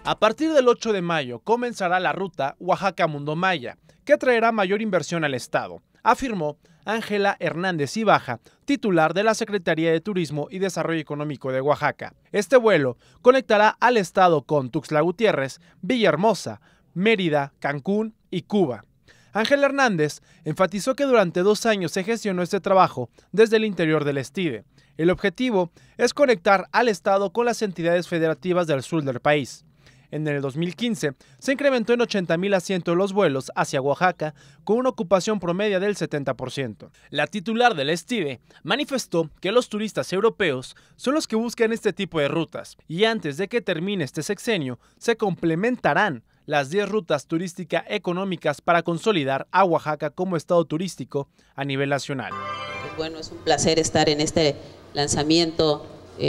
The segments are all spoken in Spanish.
A partir del 8 de mayo comenzará la ruta Oaxaca-Mundo Maya, que traerá mayor inversión al estado, afirmó Ángela Hernández Ibaja, titular de la Secretaría de Turismo y Desarrollo Económico de Oaxaca. Este vuelo conectará al estado con Tuxtla Gutiérrez, Villahermosa, Mérida, Cancún y Cuba. Ángela Hernández enfatizó que durante 2 años se gestionó este trabajo desde el interior del STIDE. El objetivo es conectar al estado con las entidades federativas del sur del país. En el 2015 se incrementó en 80,000 asientos los vuelos hacia Oaxaca, con una ocupación promedia del 70%. La titular del STIDE manifestó que los turistas europeos son los que buscan este tipo de rutas y antes de que termine este sexenio se complementarán las 10 rutas turísticas económicas para consolidar a Oaxaca como estado turístico a nivel nacional. Pues bueno, es un placer estar en este lanzamiento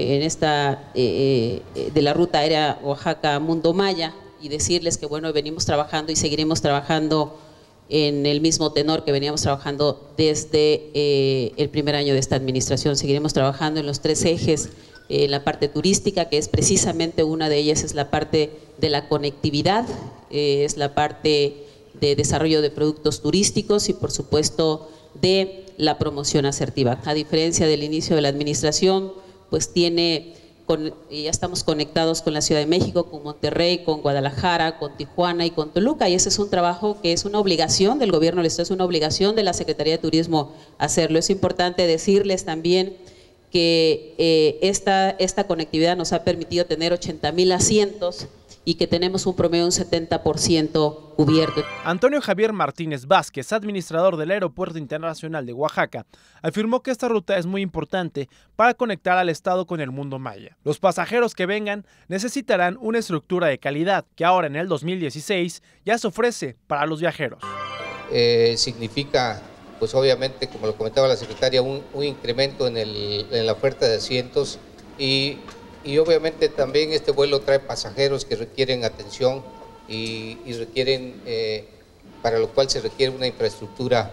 de la ruta aérea Oaxaca-Mundo Maya y decirles que bueno, venimos trabajando y seguiremos trabajando en el mismo tenor que veníamos trabajando desde el primer año de esta administración. Seguiremos trabajando en los 3 ejes, en la parte turística, que es precisamente una de ellas, es la parte de la conectividad, es la parte de desarrollo de productos turísticos y por supuesto de la promoción asertiva. A diferencia del inicio de la administración, pues ya estamos conectados con la Ciudad de México, con Monterrey, con Guadalajara, con Tijuana y con Toluca, y ese es un trabajo que es una obligación del gobierno del estado, es una obligación de la Secretaría de Turismo hacerlo. Es importante decirles también que esta conectividad nos ha permitido tener 80,000 asientos y que tenemos un promedio de un 70% cubierto. Antonio Javier Martínez Vázquez, administrador del Aeropuerto Internacional de Oaxaca, afirmó que esta ruta es muy importante para conectar al estado con el mundo maya. Los pasajeros que vengan necesitarán una estructura de calidad que ahora en el 2016 ya se ofrece para los viajeros. Significa, pues obviamente, como lo comentaba la secretaria, un incremento en la oferta de asientos y obviamente también este vuelo trae pasajeros que requieren atención y requieren, para lo cual se requiere una infraestructura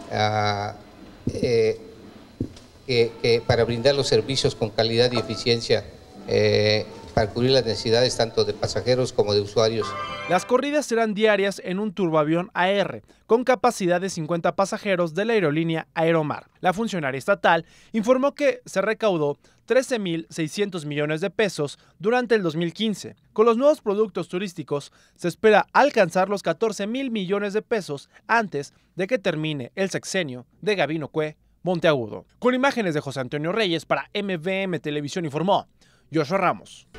para brindar los servicios con calidad y eficiencia para cubrir las necesidades tanto de pasajeros como de usuarios. Las corridas serán diarias en un turboavión AR, con capacidad de 50 pasajeros de la aerolínea Aeromar. La funcionaria estatal informó que se recaudó 13,600 millones de pesos durante el 2015. Con los nuevos productos turísticos se espera alcanzar los 14,000 millones de pesos antes de que termine el sexenio de Gabino Cue Monteagudo. Con imágenes de José Antonio Reyes para MVM Televisión informó Joshua Ramos.